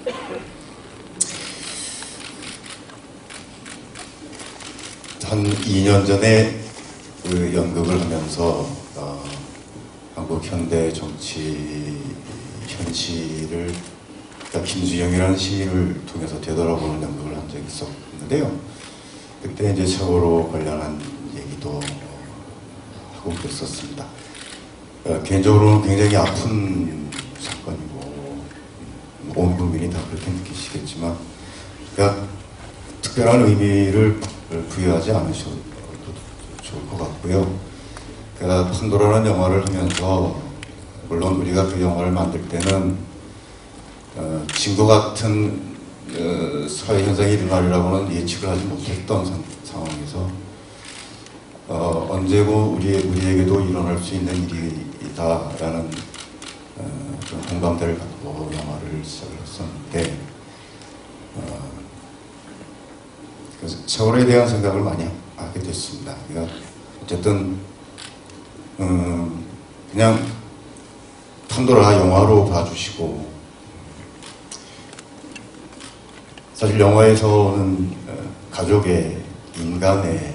한 2년 전에 그 연극을 하면서 한국 현대 정치 현실을 김수영이라는 시인을 통해서 되돌아보는 연극을 한 적이 있었는데요. 그때 이제 세월호 관련한 얘기도 하고 그랬었습니다. 개인적으로는 굉장히 아픈 사건이고 온 국민이 다 그렇게 느끼시겠지만 그러니까 특별한 의미를 부여하지 않으셔도 좋을 것 같고요. 그러니까 판도라는 영화를 하면서 물론 우리가 그 영화를 만들 때는 지금과 같은 사회 현상이 일어나리라고는 예측을 하지 못했던 상황에서 언제고 우리에게도 일어날 수 있는 일이다라는 그런 공감대를 갖고 영화를 시작을 했었는데 그래서 세월호에 대한 생각을 많이 하게 됐습니다. 그러니까 어쨌든 그냥 판도라 영화로 봐주시고 사실 영화에서는 가족의 인간애가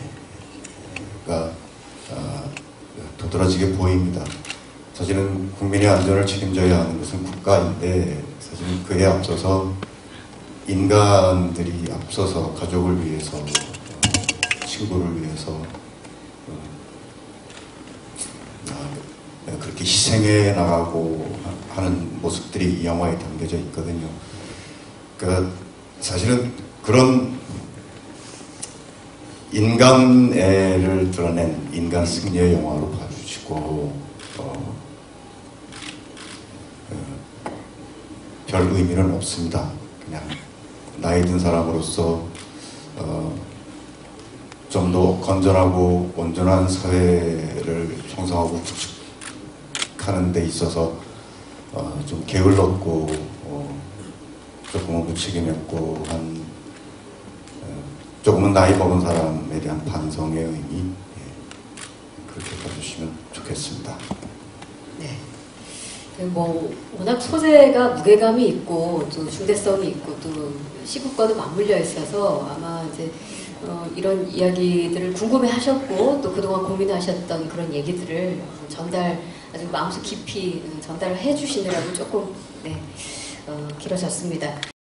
도드라지게 보입니다. 사실은 국민의 안전을 책임져야 하는 것은 국가인데 사실은 그에 앞서서 인간들이 앞서서 가족을 위해서 친구를 위해서 그렇게 희생해 나가고 하는 모습들이 이 영화에 담겨져 있거든요. 그러니까 사실은 그런 인간애를 드러낸 인간 승리의 영화로 봐주시고 별 의미는 없습니다. 그냥 나이 든 사람으로서 좀 더 건전하고 온전한 사회를 형성하고 구축하는 데 있어서 좀 게을렀고 조금은 무책임했고 한 조금은 나이 먹은 사람에 대한 반성의 의미 그렇게 봐주시면 좋겠습니다. 네. 뭐 워낙 소재가 무게감이 있고 또 중대성이 있고 또 시국과도 맞물려 있어서 아마 이제 이런 이야기들을 궁금해하셨고 또 그동안 고민하셨던 그런 얘기들을 아주 마음속 깊이 전달을 해주시느라고 조금 길어졌습니다.